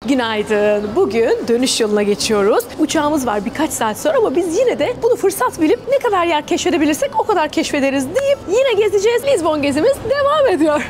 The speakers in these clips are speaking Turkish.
Günaydın. Bugün dönüş yoluna geçiyoruz. Uçağımız var birkaç saat sonra ama biz yine de bunu fırsat bilip ne kadar yer keşfedebilirsek o kadar keşfederiz deyip yine gezeceğiz. Lizbon gezimiz devam ediyor.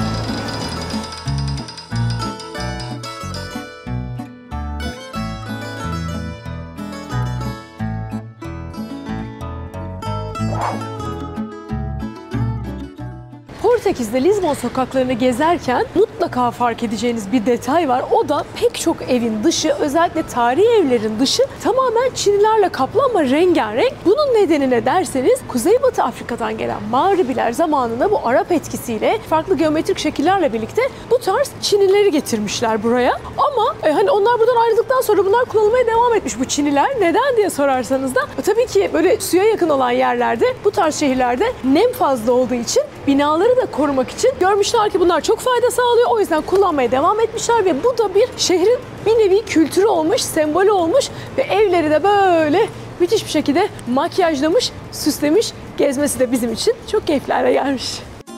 Portekiz'de Lizbon sokaklarını gezerken mutlaka fark edeceğiniz bir detay var. O da pek çok evin dışı, özellikle tarihi evlerin dışı tamamen çinilerle kaplı ama rengarenk. Bunun nedeni ne derseniz Kuzeybatı Afrika'dan gelen Mağribiler zamanında bu Arap etkisiyle farklı geometrik şekillerle birlikte bu tarz çinileri getirmişler buraya. Ama hani onlar buradan ayrıldıktan sonra bunlar kullanılmaya devam etmiş bu çiniler. Neden diye sorarsanız da tabii ki böyle suya yakın olan yerlerde bu tarz şehirlerde nem fazla olduğu için binaları da korumak için görmüşler ki bunlar çok fayda sağlıyor. O yüzden kullanmaya devam etmişler ve bu da bir şehrin bir nevi kültürü olmuş, sembolü olmuş ve evleri de böyle müthiş bir şekilde makyajlamış, süslemiş. Gezmesi de bizim için çok keyifli hale gelmiş.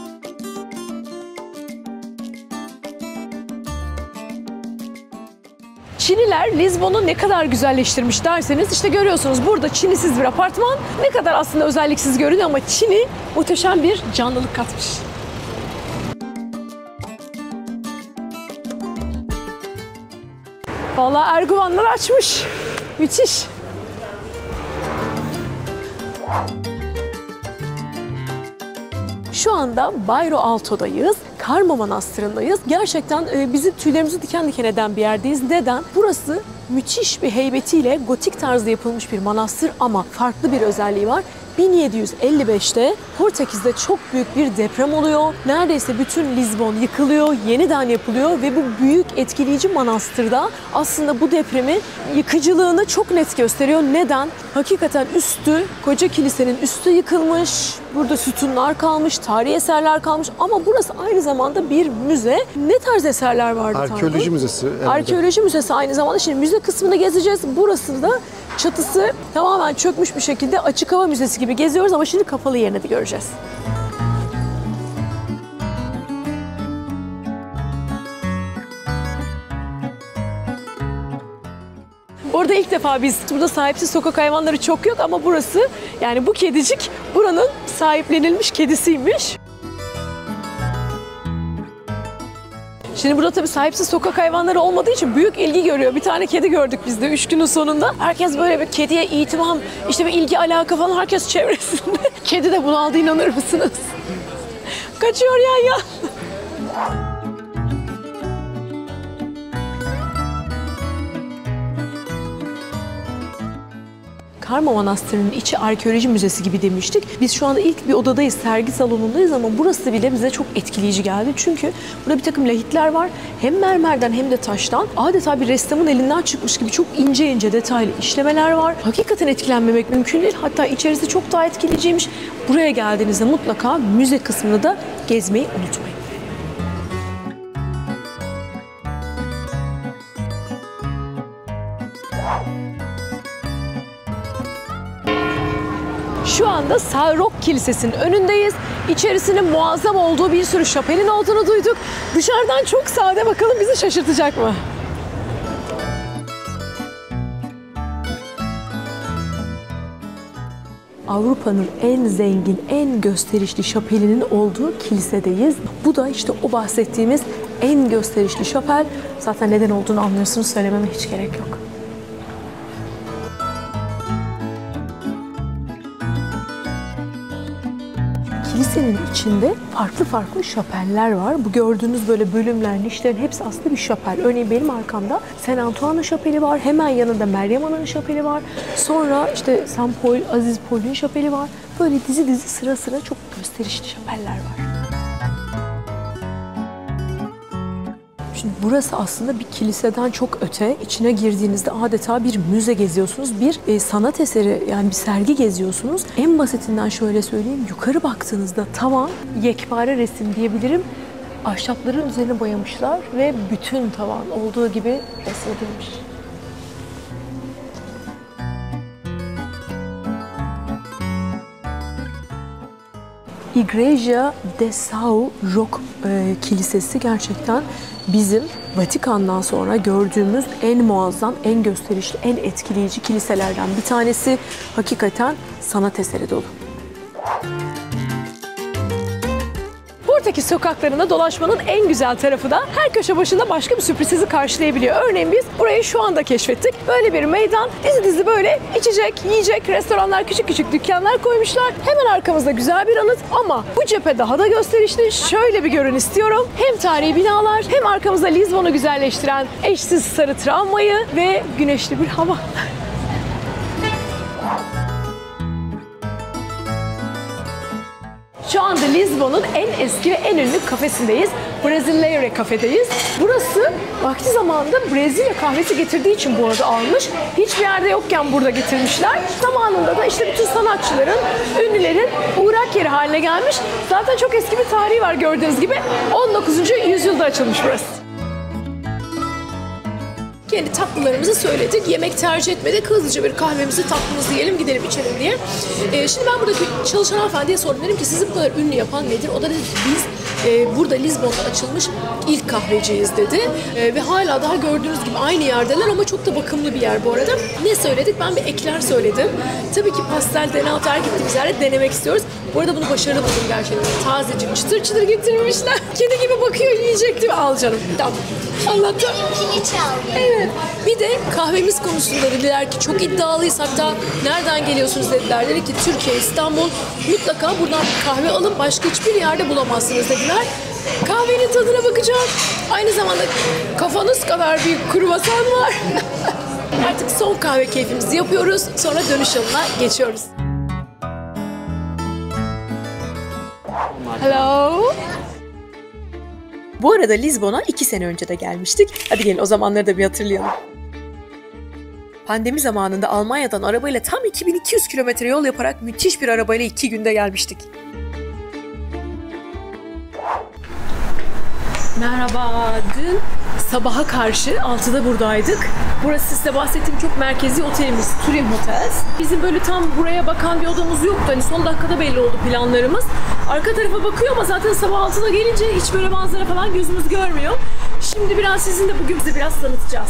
Çiniler Lizbon'u ne kadar güzelleştirmiş derseniz işte görüyorsunuz burada çinisiz bir apartman ne kadar aslında özelliksiz görünüyor ama Çin'i muhteşem bir canlılık katmış. Vallahi Erguvanlar açmış. Müthiş. Şu anda Bairro Alto'dayız. Karma Manastırı'ndayız. Gerçekten bizim tüylerimizi diken diken eden bir yerdeyiz. Neden? Burası müthiş bir heybetiyle gotik tarzda yapılmış bir manastır ama farklı bir özelliği var. 1755'te Portekiz'de çok büyük bir deprem oluyor. Neredeyse bütün Lizbon yıkılıyor, yeniden yapılıyor ve bu büyük etkileyici manastırda aslında bu depremin yıkıcılığını çok net gösteriyor. Neden? Hakikaten üstü, koca kilisenin üstü yıkılmış, burada sütunlar kalmış, tarihi eserler kalmış ama burası aynı zamanda bir müze. Ne tarz eserler vardı? Arkeoloji müzesi. Arkeoloji müzesi aynı zamanda. Şimdi müze kısmını gezeceğiz. Burası da çatısı tamamen çökmüş bir şekilde açık hava müzesi gibi geziyoruz ama şimdi kapalı yerini de göreceğiz. Orada ilk defa biz burada sahipsiz sokak hayvanları çok yok ama burası yani bu kedicik buranın sahiplenilmiş kedisiymiş. Şimdi burada tabii sahipsiz sokak hayvanları olmadığı için büyük ilgi görüyor. Bir tane kedi gördük biz de 3 günün sonunda. Herkes böyle bir kediye itimam, işte bir ilgi alaka falan herkes çevresinde. Kedi de bunu aldı, inanır mısınız? Kaçıyor ya. Karma Manastırı'nın içi arkeoloji müzesi gibi demiştik. Biz şu anda ilk bir odadayız, sergi salonundayız ama burası bile bize çok etkileyici geldi. Çünkü burada bir takım lahitler var. Hem mermerden hem de taştan. Adeta bir ressamın elinden çıkmış gibi çok ince ince detaylı işlemeler var. Hakikaten etkilenmemek mümkün değil. Hatta içerisi çok daha etkileyiciymiş. Buraya geldiğinizde mutlaka müze kısmını da gezmeyi unutmayın. Şu anda Saint-Roch Kilisesi'nin önündeyiz. İçerisinin muazzam olduğu bir sürü şapelin olduğunu duyduk. Dışarıdan çok sade, bakalım bizi şaşırtacak mı? Avrupa'nın en zengin, en gösterişli şapelinin olduğu kilisedeyiz. Bu da işte o bahsettiğimiz en gösterişli şapel. Zaten neden olduğunu anlıyorsunuz, söylememe hiç gerek yok. Kilisenin içinde farklı farklı şapeller var. Bu gördüğünüz böyle bölümler, nişlerin hepsi aslında bir şapel. Örneğin benim arkamda Saint Antoine şapeli var. Hemen yanında Meryem Ana'nın şapeli var. Sonra işte Saint Paul, Aziz Paul'ün şapeli var. Böyle dizi dizi sıra sıra çok gösterişli şapeller var. Şimdi burası aslında bir kiliseden çok öte. İçine girdiğinizde adeta bir müze geziyorsunuz. Bir sanat eseri, yani bir sergi geziyorsunuz. En basitinden şöyle söyleyeyim. Yukarı baktığınızda tavan yekpare resim diyebilirim. Ahşapların üzerine boyamışlar ve bütün tavan olduğu gibi resmedilmiş. Igreja de São Roque Kilisesi gerçekten bizim Vatikan'dan sonra gördüğümüz en muazzam, en gösterişli, en etkileyici kiliselerden bir tanesi. Hakikaten sanat eseri dolu. Portekiz sokaklarında dolaşmanın en güzel tarafı da her köşe başında başka bir sürpriz sizi karşılayabiliyor. Örneğin biz burayı şu anda keşfettik. Böyle bir meydan, dizi dizi böyle içecek, yiyecek, restoranlar, küçük küçük dükkanlar koymuşlar. Hemen arkamızda güzel bir anıt ama bu cephe daha da gösterişli. Şöyle bir görün istiyorum. Hem tarihi binalar hem arkamızda Lizbon'u güzelleştiren eşsiz sarı tramvayı ve güneşli bir hava. Şu anda Lizbon'un en eski ve en ünlü kafesindeyiz. Brasileiro kafedeyiz. Burası vakti zamanında Brezilya kahvesi getirdiği için bu adı almış. Hiçbir yerde yokken burada getirmişler. Zamanında da işte bütün sanatçıların, ünlülerin uğrak yeri haline gelmiş. Zaten çok eski bir tarihi var gördüğünüz gibi. 19. yüzyılda açılmış burası. Kendi tatlılarımızı söyledik. Yemek tercih etmedik. Hızlıca bir kahvemizi, tatlımızı yiyelim, gidelim içelim diye. Şimdi ben buradaki çalışan hanımefendiye sordum. Dedim ki sizi bu kadar ünlü yapan nedir? O da dedi ki biz burada Lizbon'da açılmış ilk kahveciyiz dedi. Ve hala daha gördüğünüz gibi aynı yerdeler ama çok da bakımlı bir yer bu arada. Ne söyledik? Ben bir ekler söyledim. Tabii ki pastel denatar gittiğimiz yerde denemek istiyoruz. Bu arada bunu başarılı buldum gerçekten. Tazecik, çıtır çıtır getirmişler. Kedi gibi bakıyor, yiyecek değil mi? Al canım. Tamam. Anlattım. Evet. Bir de kahvemiz konusunda dediler ki çok iddialıyız. Hatta nereden geliyorsunuz dediler. Dedi ki Türkiye, İstanbul. Mutlaka buradan kahve alın. Başka hiçbir yerde bulamazsınız dediler. Kahvenin tadına bakacağım. Aynı zamanda kafanız kadar bir kruvasan var. Artık son kahve keyfimizi yapıyoruz. Sonra dönüş yoluna geçiyoruz. Hello. Bu arada Lizbon'a 2 sene önce de gelmiştik. Hadi gelin o zamanları da bir hatırlayalım. Pandemi zamanında Almanya'dan arabayla tam 2200 kilometre yol yaparak müthiş bir arabayla 2 günde gelmiştik. Merhaba. Dün sabaha karşı 6'da buradaydık. Burası size bahsettiğim çok merkezi otelimiz Turim Hotels. Bizim böyle tam buraya bakan bir odamız yoktu. Hani son dakikada belli oldu planlarımız. Arka tarafa bakıyor ama zaten sabah 6'da gelince hiç böyle manzara falan gözümüz görmüyor. Şimdi biraz sizin de bugün bize biraz tanıtacağız.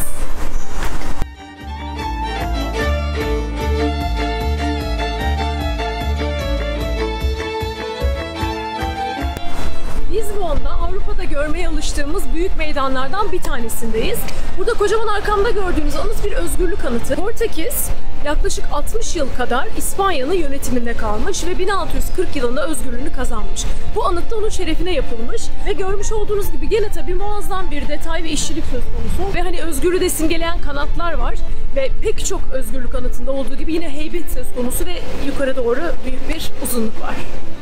Lizbon'da Avrupa'da görmeye alıştığımız büyük meydanlardan bir tanesindeyiz. Burada kocaman arkamda gördüğünüz anıt bir özgürlük anıtı. Portekiz yaklaşık 60 yıl kadar İspanya'nın yönetiminde kalmış ve 1640 yılında özgürlüğünü kazanmış. Bu anıt da onun şerefine yapılmış ve görmüş olduğunuz gibi gene tabii muazzam bir detay ve işçilik söz konusu ve hani özgürlüğü de simgeleyen kanatlar var ve pek çok özgürlük anıtında olduğu gibi yine heybet söz konusu ve yukarı doğru büyük bir uzunluk var.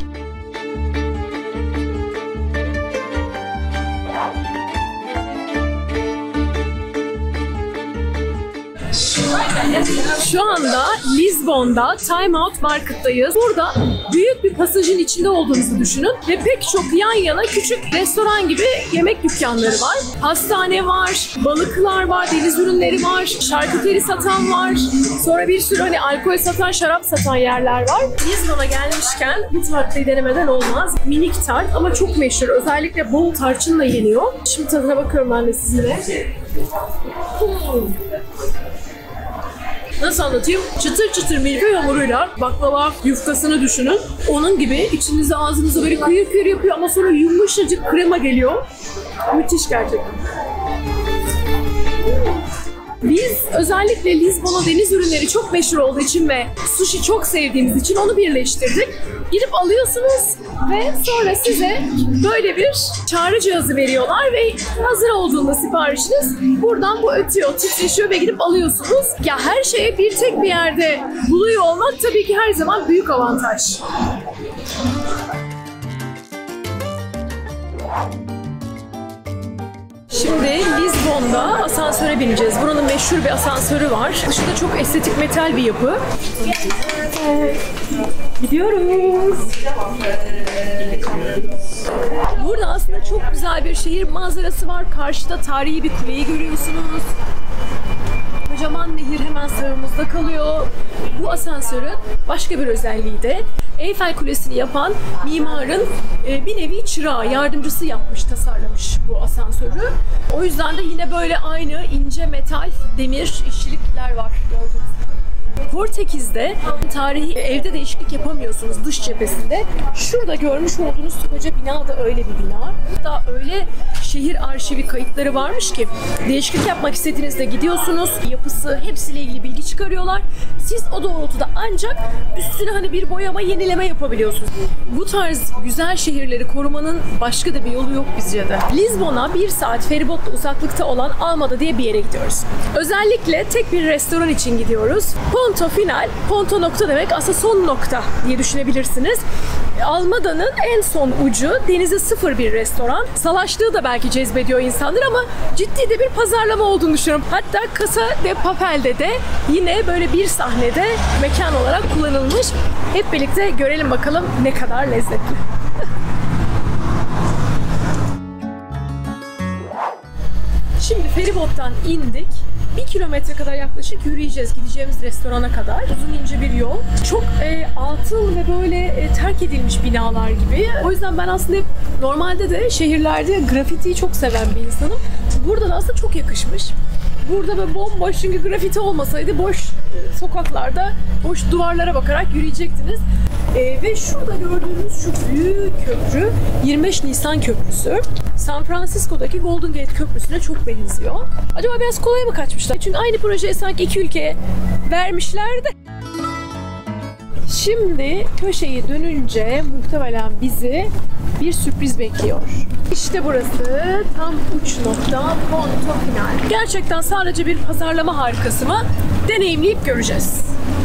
Şu anda Lizbon'da Time Out Market'tayız. Burada büyük bir pasajın içinde olduğunuzu düşünün ve pek çok yan yana küçük restoran gibi yemek dükkanları var. Hastane var, balıklar var, deniz ürünleri var, şarküteri satan var. Sonra bir sürü hani alkol satan, şarap satan yerler var. Lizbon'a gelmişken bu tatlıyı denemeden olmaz. Minik tart ama çok meşhur. Özellikle bol tarçınla yeniyor. Şimdi tadına bakıyorum ben de sizinle. Nasıl anlatayım? Çıtır çıtır milföy hamuruyla baklava yufkasını düşünün. Onun gibi içinize ağzınıza böyle kıyır kıyır yapıyor ama sonra yumuşacık krema geliyor. Müthiş gerçekten. Biz özellikle Lizbon'a deniz ürünleri çok meşhur olduğu için ve sushi çok sevdiğimiz için onu birleştirdik. Gidip alıyorsunuz ve sonra size böyle bir çağrı cihazı veriyorlar ve hazır olduğunda siparişiniz buradan bu ötüyor, titreşiyor ve gidip alıyorsunuz. Ya her şeye tek bir yerde buluyor olmak tabii ki her zaman büyük avantaj. Şimdi Lizbon'da asansöre bineceğiz. Buranın meşhur bir asansörü var. Dışında çok estetik metal bir yapı. Gidiyoruz. Burada aslında çok güzel bir şehir manzarası var. Karşıda tarihi bir kuleyi görüyorsunuz. Kocaman nehir hemen sağımızda altta kalıyor. Bu asansörün başka bir özelliği de Eyfel Kulesi'ni yapan mimarın bir nevi çırağı, yardımcısı yapmış, tasarlamış bu asansörü. O yüzden de yine böyle aynı ince metal, demir işçilikler var gördüğünüz gibi. Portekiz'de tarihi evde değişiklik yapamıyorsunuz dış cephesinde. Şurada görmüş olduğunuz koca bina da öyle bir bina. Hatta öyle şehir arşivi kayıtları varmış ki değişiklik yapmak istediğinizde gidiyorsunuz. Yapısı hepsiyle ilgili bilgi çıkarıyorlar. Siz o doğrultuda ancak üstüne hani bir boyama, yenileme yapabiliyorsunuz. Bu tarz güzel şehirleri korumanın başka da bir yolu yok bizce de. Lizbon'a 1 saat feribotla uzaklıkta olan Almada diye bir yere gidiyoruz. Özellikle tek bir restoran için gidiyoruz. Ponto final, ponto nokta demek, aslında son nokta diye düşünebilirsiniz. Almada'nın en son ucu, denize sıfır bir restoran. Salaşlığı da belki cezbediyor insanlar ama ciddi de bir pazarlama olduğunu düşünüyorum. Hatta Casa de Papel'de de yine böyle bir sahnede mekan olarak kullanılmış. Hep birlikte görelim bakalım ne kadar lezzetli. Şimdi feribottan indik. 1 kilometre kadar yaklaşık yürüyeceğiz gideceğimiz restorana kadar. Uzun ince bir yol. Çok atıl ve böyle terk edilmiş binalar gibi. O yüzden ben aslında normalde de şehirlerde grafitiyi çok seven bir insanım. Burada da aslında çok yakışmış. Burada böyle bomboş, çünkü grafiti olmasaydı boş sokaklarda, boş duvarlara bakarak yürüyecektiniz. Ve şurada gördüğünüz şu büyük köprü 25 Nisan Köprüsü. San Francisco'daki Golden Gate Köprüsü'ne çok benziyor. Acaba biraz kolay mı kaçmışlar? Çünkü aynı projeyi sanki 2 ülkeye vermişlerdi. Şimdi köşeyi dönünce muhtemelen bizi bir sürpriz bekliyor. İşte burası tam uç nokta, ponto final. Gerçekten sadece bir pazarlama harikası mı? Deneyimleyip göreceğiz.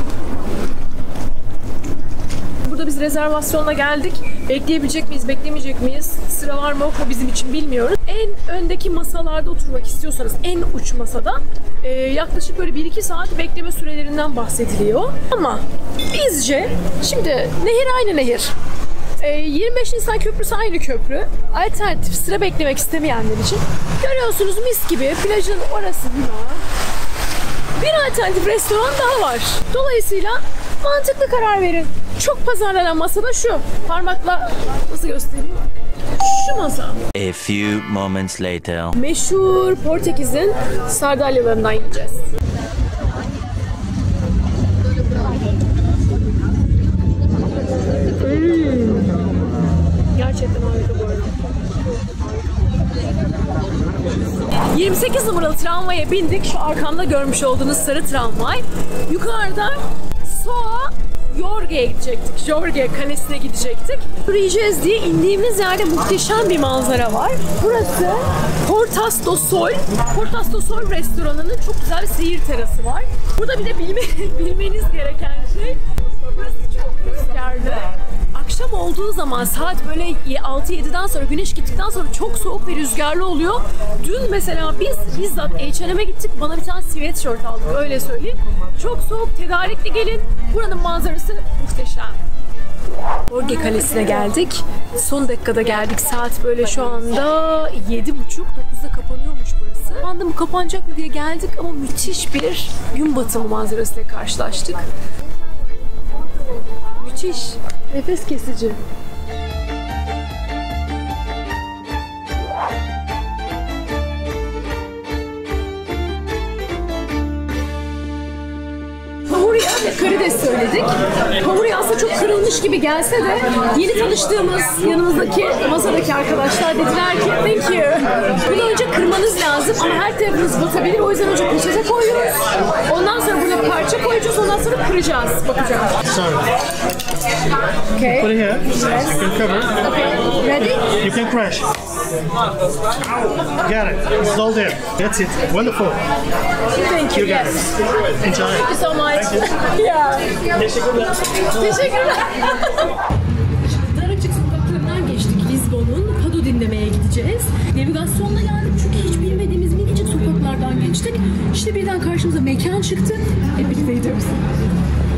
Burada biz rezervasyonla geldik. Bekleyebilecek miyiz, beklemeyecek miyiz? Sıra var mı yok mu bizim için bilmiyoruz. En öndeki masalarda oturmak istiyorsanız, en uç masada yaklaşık böyle 1-2 saat bekleme sürelerinden bahsediliyor. Ama bizce, şimdi nehir aynı nehir. 25 Nisan Köprüsü aynı köprü. Alternatif sıra beklemek istemeyenler için görüyorsunuz mis gibi plajın orası var. Bir alternatif restoran daha var. Dolayısıyla mantıklı karar verin. Çok pazarlanan masa da şu. Parmakla nasıl göstereyim? Şu masa. A few moments later. Meşhur Portekiz'in sardalyalarından yiyeceğiz. Gerçekten harika bu arada. 28 numaralı tramvaya bindik. Şu arkamda görmüş olduğunuz sarı tramvay. Yukarıda Soa Jorge'ye gidecektik. Jorge Kalesi'ne gidecektik. Yürüyeceğiz diye indiğimiz yerde muhteşem bir manzara var. Burası Portas do Sol. Portas do Sol restoranının çok güzel bir seyir terası var. Burada bir de bilmeniz gereken şey, burası çok rüzgarlı. Akşam olduğu zaman saat böyle 6-7'den sonra, güneş gittikten sonra çok soğuk ve rüzgarlı oluyor. Dün mesela biz bizzat H&M'e gittik. Bana bir tane sweatshirt aldık, öyle söyleyeyim. Çok soğuk, tedarikli gelin. Buranın manzarası muhteşem. Jorge Kalesi'ne geldik. Son dakikada geldik. Saat böyle şu anda 7.30-9'da kapanıyormuş burası. O anda bu kapanacak mı diye geldik ama müthiş bir gün batımı manzarasıyla karşılaştık. Müthiş. Nefes kesici. Pavurya ve karides söyledik. Pavurya aslında çok kırılmış gibi gelse de yeni tanıştığımız yanımızdaki masadaki arkadaşlar dediler ki thank you. Bunu önce kırmanız lazım ama her tarafınız batabilir. O yüzden önce peçete koyuyoruz. Ondan sonra burada parça koyacağız. Ondan sonra kıracağız. Bakacağız. Okay. Put it here. Yes. You can cover. Okay. Ready? You can crash. Got it. It's all there. That's it. Wonderful. Thank you. You got Yes. it. Enjoy. Thank you so much. Yeah. Teşekkürler. Teşekkürler. Dar açık sokaklarından geçtik. Lizbon'un Fado dinlemeye gideceğiz. Navigasyonla geldik çünkü hiç bilmediğimiz minicik sokaklardan geçtik. İşte birden karşımıza mekan çıktı. Hep birlikte gidiyoruz.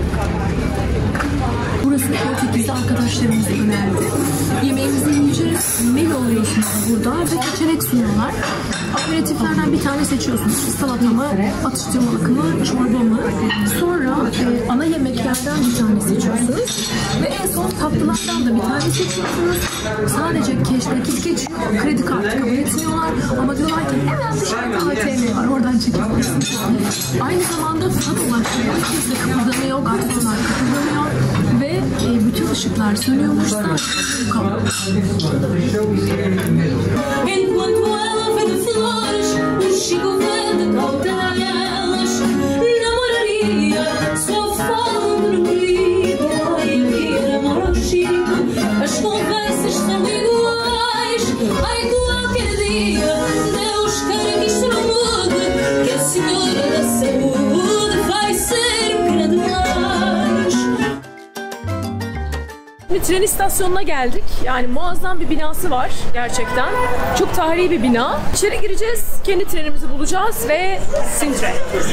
Burası Portekiz'de arkadaşlarımız önerdi. Yemeğimizi yiyeceğiz. menü oluyor şimdi burada ve seçenek sunuyorlar. Aperatiflerden bir tane seçiyorsunuz. Salata mı, atıştırmalık mı, çorba mı? Sonra ana yemeklerden bir tane seçiyorsunuz. Ve en son tatlılardan da bir tane seçiyorsunuz. Sadece cash nakit geçiyor. Kredi kartı kabul etmiyorlar. Ama diyorlar ki hemen dışarıda ATM var. Oradan çekebilirsiniz. Aynı zamanda tat ulaşıyor. Kimse kıpırdamıyor. Garsonlar kıpırdamıyor. Ve bütün ışıklar sönüyormuş. Sadece kalıyor. Enquanto ela vende flores, o Chico vende cautelas. Namoraria, só falando no querido. Ai, vir amor ao Chico, as conversas são iguais. Ai, qualquer dia, Deus queira que isto não mude, que a senhora da saúde vai ser um grande mais. Şimdi tren istasyonuna geldik. Yani muazzam bir binası var gerçekten. Çok tarihi bir bina. İçeri gireceğiz, kendi trenimizi bulacağız ve Sintre.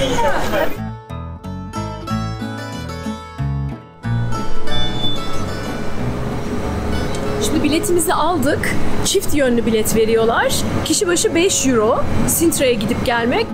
Şimdi biletimizi aldık. Çift yönlü bilet veriyorlar. Kişi başı 5 euro. Sintre'ye gidip gelmek.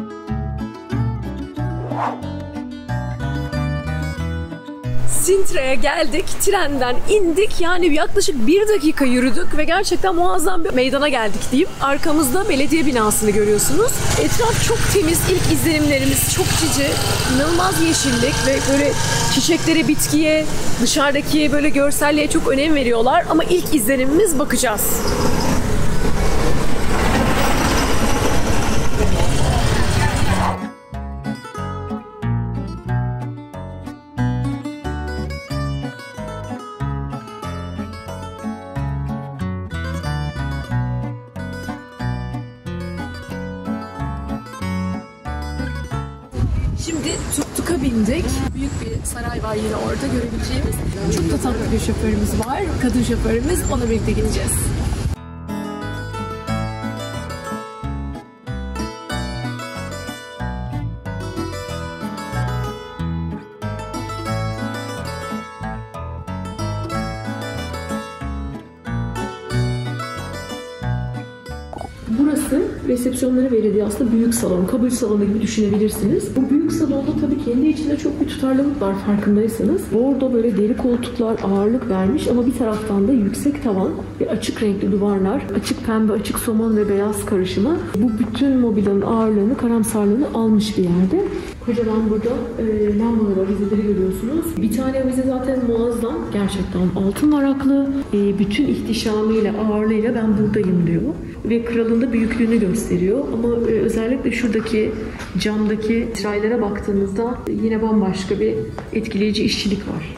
Sintre'ye geldik, trenden indik. Yani yaklaşık 1 dakika yürüdük ve gerçekten muazzam bir meydana geldik diyeyim. Arkamızda belediye binasını görüyorsunuz. Etraf çok temiz, ilk izlenimlerimiz çok cici, inanılmaz yeşillik ve böyle çiçeklere, bitkiye, dışarıdaki böyle görselliğe çok önem veriyorlar. Ama ilk izlenimimiz bakacağız. Şimdi tuk-tuk'a bindik. Büyük bir saray var yine orada görebileceğimiz. Çok da tatlı bir şoförümüz var. Kadın şoförümüz. Onunla birlikte gideceğiz. Burası resepsiyonları verildiği aslında büyük salon, kabul salonu gibi düşünebilirsiniz. Bu büyük salonda tabii kendi içinde çok bir tutarlılık var farkındaysanız. Orada böyle deri koltuklar ağırlık vermiş ama bir taraftan da yüksek tavan ve açık renkli duvarlar, açık pembe, açık somon ve beyaz karışımı bu bütün mobilyanın ağırlığını, karamsarlığını almış bir yerde. Kocaman burada lambalar, avizeleri görüyorsunuz. Bir tane avize zaten muazzam. Gerçekten altın varaklı. Bütün ihtişamıyla, ağırlığıyla ben buradayım diyor. Ve kralın da büyüklüğünü gösteriyor. Ama özellikle şuradaki camdaki traylara baktığınızda yine bambaşka bir etkileyici işçilik var.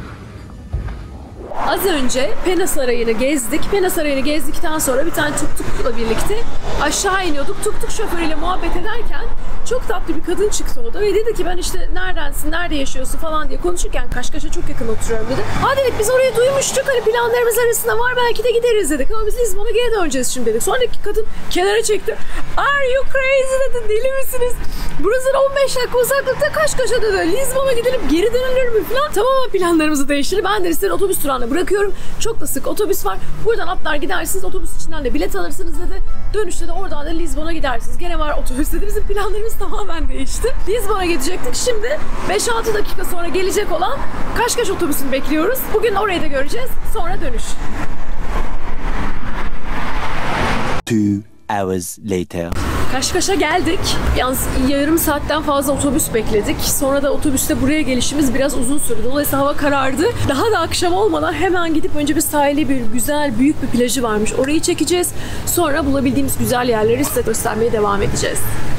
Az önce Pena Sarayı'nı gezdik. Pena Sarayı'nı gezdikten sonra bir tane tuk-tukla birlikte aşağı iniyorduk. Tuk-tuk şoförüyle muhabbet ederken çok tatlı bir kadın çıktı o da ve dedi ki ben işte neredensin, nerede yaşıyorsun falan diye konuşurken Kaşkaş'a çok yakın oturuyorum dedi. Ha dedik biz orayı duymuştuk, hani planlarımız arasında var, belki de gideriz dedik ama biz Lizbon'a geri döneceğiz şimdi dedik. Sonraki kadın kenara çekti. Are you crazy dedi, deli misiniz? Burası 15 dakika uzaklıkta Kaşkaş'a dedi. Lizbon'a gidelim, geri dönülür mü falan. Tamamen planlarımızı değiştirdi. Ben de size otobüs durağına bırakıyorum. Çok da sık otobüs var. Buradan atlar gidersiniz, otobüs içinden de bilet alırsınız dedi. Dönüşte de oradan da Lizbon'a gidersiniz. Gene var otobüs dedi. Bizim planlarımız tamamen değişti. Lizbon'a gidecektik. Şimdi 5-6 dakika sonra gelecek olan Kaşkaş otobüsünü bekliyoruz. Bugün orayı da göreceğiz. Sonra dönüş. 2 hours later. Kaşkaş'a geldik. Yalnız yarım saatten fazla otobüs bekledik. Sonra da otobüste buraya gelişimiz biraz uzun sürdü. Dolayısıyla hava karardı. Daha da akşam olmadan hemen gidip önce bir sahili, bir güzel büyük bir plajı varmış. Orayı çekeceğiz. Sonra bulabildiğimiz güzel yerleri size göstermeye devam edeceğiz.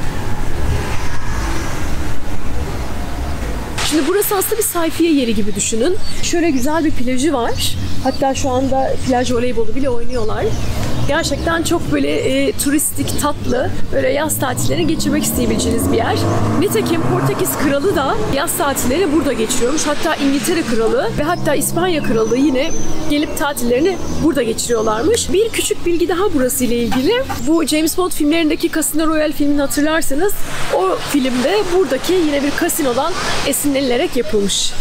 Şimdi burası aslında bir sayfiye yeri gibi düşünün. Şöyle güzel bir plajı var. Hatta şu anda plaj voleybolu bile oynuyorlar. Gerçekten çok böyle turistik, tatlı, böyle yaz tatillerini geçirmek isteyebileceğiniz bir yer. Nitekim Portekiz Kralı da yaz tatillerini burada geçiriyormuş. Hatta İngiltere Kralı ve hatta İspanya Kralı da yine gelip tatillerini burada geçiriyorlarmış. Bir küçük bilgi daha burası ile ilgili. Bu James Bond filmlerindeki Casino Royale filmini hatırlarsanız o filmde buradaki yine bir kasinodan esinlenilerek yapılmış.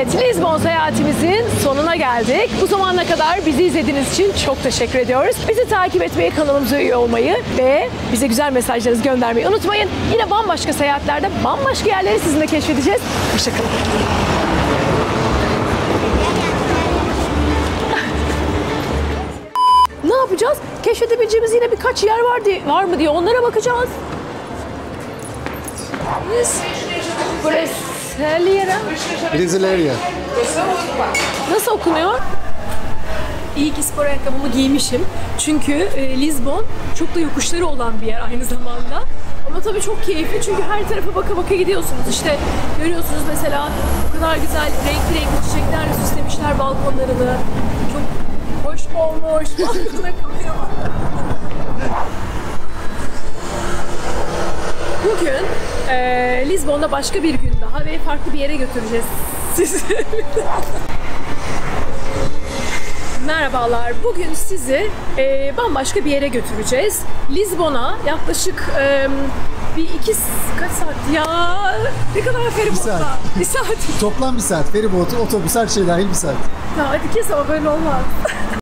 Evet, Lizbon seyahatimizin sonuna geldik. Bu zamana kadar bizi izlediğiniz için çok teşekkür ediyoruz. Bizi takip etmeyi, kanalımıza üye olmayı ve bize güzel mesajlarınızı göndermeyi unutmayın. Yine bambaşka seyahatlerde bambaşka yerleri sizinle keşfedeceğiz. Hoşçakalın. Ne yapacağız? Keşfedebileceğimiz yine birkaç yer var mı diye onlara bakacağız. Brasileira. Brasileira. Nasıl okunuyor? İyi ki spor ayakkabımı giymişim. Çünkü Lizbon çok da yokuşları olan bir yer aynı zamanda. Ama tabii çok keyifli çünkü her tarafa baka baka gidiyorsunuz. İşte görüyorsunuz mesela o kadar güzel renkli renkli çiçeklerle süslemişler balkonlarını. Çok hoş olmuş. Balkona kamera var. Bugün Lizbon'da başka bir gün daha ve farklı bir yere götüreceğiz sizi. Merhabalar. Bugün sizi bambaşka bir yere götüreceğiz. Lizbon'a yaklaşık kaç saat ya? Ne kadar feribotla? saat. Bir saat. Toplam bir saat. Feribot, otobüs, her şey dahil bir saat. Ya hadi kes ama böyle olmaz.